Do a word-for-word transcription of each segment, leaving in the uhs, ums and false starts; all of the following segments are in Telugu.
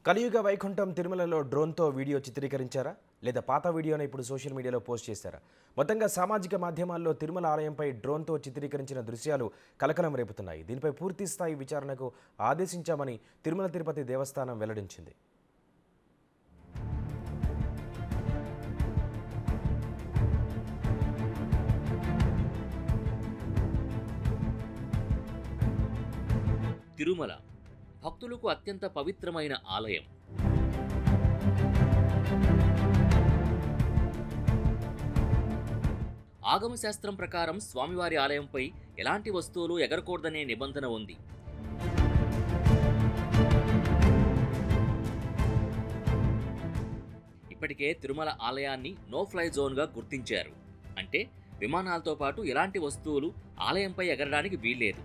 కలియుగ వైకుంఠం తిరుమలలో డ్రోన్తో వీడియో చిత్రీకరించారా లేదా పాత వీడియోను ఇప్పుడు సోషల్ మీడియాలో పోస్ట్ చేశారా? మొత్తంగా సామాజిక మాధ్యమాల్లో తిరుమల ఆలయంపై డ్రోన్తో చిత్రీకరించిన దృశ్యాలు కలకలం రేపుతున్నాయి. దీనిపై పూర్తి స్థాయి విచారణకు ఆదేశించామని తిరుమల తిరుపతి దేవస్థానం వెల్లడించింది. తిరుమల భక్తులకు అత్యంత పవిత్రమైన ఆలయం. ఆగమ శాస్త్రం ప్రకారం స్వామివారి ఆలయంపై ఎలాంటి వస్తువులు ఎగరకూడదనే నిబంధన ఉంది. ఇప్పటికే తిరుమల ఆలయాన్ని నో ఫ్లై జోన్గా గుర్తించారు. అంటే విమానాలతో పాటు ఎలాంటి వస్తువులు ఆలయంపై ఎగరడానికి వీల్లేదు.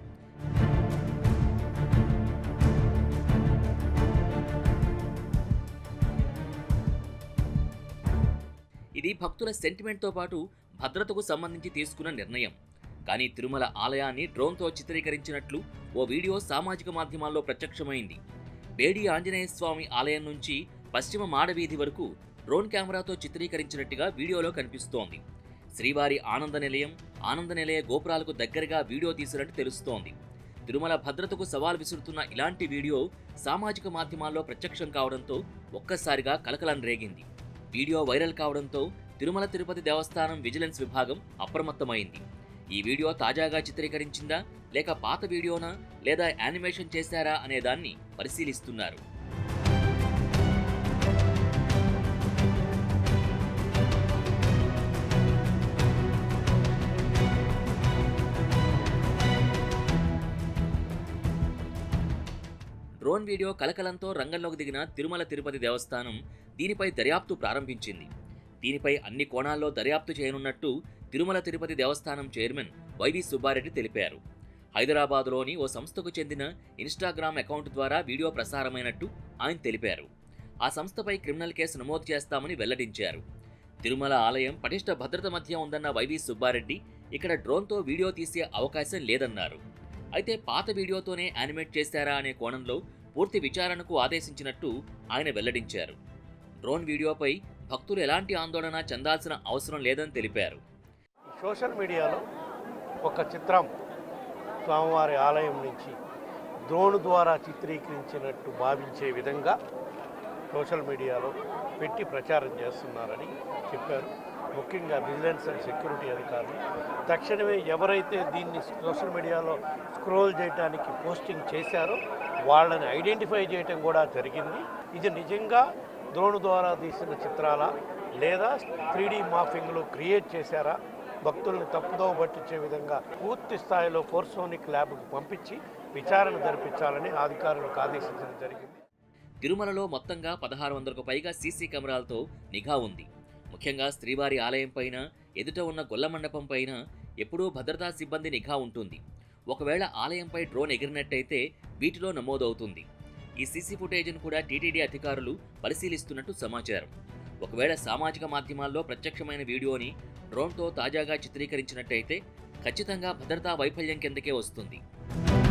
ఇది భక్తుల సెంటిమెంట్తో పాటు భద్రతకు సంబంధించి తీసుకున్న నిర్ణయం. కానీ తిరుమల ఆలయాన్ని డ్రోన్తో చిత్రీకరించినట్లు ఓ వీడియో సామాజిక మాధ్యమాల్లో ప్రత్యక్షమైంది. బేడి ఆంజనేయ స్వామి ఆలయం నుంచి పశ్చిమ మాడవీధి వరకు డ్రోన్ కెమెరాతో చిత్రీకరించినట్టుగా వీడియోలో కనిపిస్తోంది. శ్రీవారి ఆనంద నిలయం, ఆనంద నిలయ గోపురాలకు దగ్గరగా వీడియో తీసినట్టు తెలుస్తోంది. తిరుమల భద్రతకు సవాల్ విసురుతున్న ఇలాంటి వీడియో సామాజిక మాధ్యమాల్లో ప్రత్యక్షం కావడంతో ఒక్కసారిగా కలకలం రేగింది. వీడియో వైరల్ కావడంతో తిరుమల తిరుపతి దేవస్థానం విజిలెన్స్ విభాగం అప్రమత్తమైంది. ఈ వీడియో తాజాగా చిత్రీకరించిందా లేక పాత వీడియోనా లేదా యానిమేషన్ చేశారా అనే దాన్ని పరిశీలిస్తున్నారు. డ్రోన్ వీడియో కలకలంతో రంగంలోకి దిగిన తిరుమల తిరుపతి దేవస్థానం దీనిపై దర్యాప్తు ప్రారంభించింది. దీనిపై అన్ని కోణాల్లో దర్యాప్తు చేయనున్నట్టు తిరుమల తిరుపతి దేవస్థానం చైర్మన్ వైవి సుబ్బారెడ్డి తెలిపారు. హైదరాబాద్లోని ఓ సంస్థకు చెందిన ఇన్స్టాగ్రామ్ అకౌంట్ ద్వారా వీడియో ప్రసారమైనట్టు ఆయన తెలిపారు. ఆ సంస్థపై క్రిమినల్ కేసు నమోదు చేస్తామని వెల్లడించారు. తిరుమల ఆలయం పటిష్ట భద్రత మధ్య ఉందన్న వైవి సుబ్బారెడ్డి ఇక్కడ డ్రోన్తో వీడియో తీసే అవకాశం లేదన్నారు. అయితే పాత వీడియోతోనే యానిమేట్ చేశారా అనే కోణంలో పూర్తి విచారణకు ఆదేశించినట్టు ఆయన వెల్లడించారు. డ్రోన్ వీడియోపై భక్తులు ఎలాంటి ఆందోళన చెందాల్సిన అవసరం లేదని తెలిపారు. సోషల్ మీడియాలో ఒక చిత్రం స్వామివారి ఆలయం నుంచి డ్రోన్ ద్వారా చిత్రీకరించినట్టు భావించే విధంగా సోషల్ మీడియాలో పెట్టి ప్రచారం చేస్తున్నారని చెప్పారు. ముఖ్యంగా విజిలెన్స్ అండ్ సెక్యూరిటీ అధికారులు తక్షణమే ఎవరైతే దీన్ని సోషల్ మీడియాలో స్క్రోల్ చేయడానికి పోస్టింగ్ చేశారో వాళ్ళని ఐడెంటిఫై చేయటం కూడా జరిగింది. ఇది నిజంగా డ్రోన్ ద్వారా తీసిన చిత్రాల లేదా త్రీ డీ మాఫింగ్లు క్రియేట్ చేశారా, భక్తుల్ని తప్పుదోవ పట్టించే విధంగా పూర్తి స్థాయిలో ఫోర్సోనిక్ ల్యాబ్కు పంపించి విచారణ జరిపించాలని అధికారులకు ఆదేశించడం జరిగింది. తిరుమలలో మొత్తంగా పదహారు వందలకు పైగా సీసీ కెమెరాలతో నిఘా ఉంది. ముఖ్యంగా శ్రీవారి ఆలయం పైన, ఎదుట ఉన్న గొల్ల మండపం పైన ఎప్పుడూ భద్రతా సిబ్బంది నిఘా ఉంటుంది. ఒకవేళ ఆలయంపై డ్రోన్ ఎగిరినట్టయితే వీటిలో నమోదవుతుంది. ఈ సీసీ ఫుటేజ్ను కూడా టీటీడీ అధికారులు పరిశీలిస్తున్నట్టు సమాచారం. ఒకవేళ సామాజిక మాధ్యమాల్లో ప్రత్యక్షమైన వీడియోని డ్రోన్తో తాజాగా చిత్రీకరించినట్టయితే ఖచ్చితంగా భద్రతా వైఫల్యం కిందకే వస్తుంది.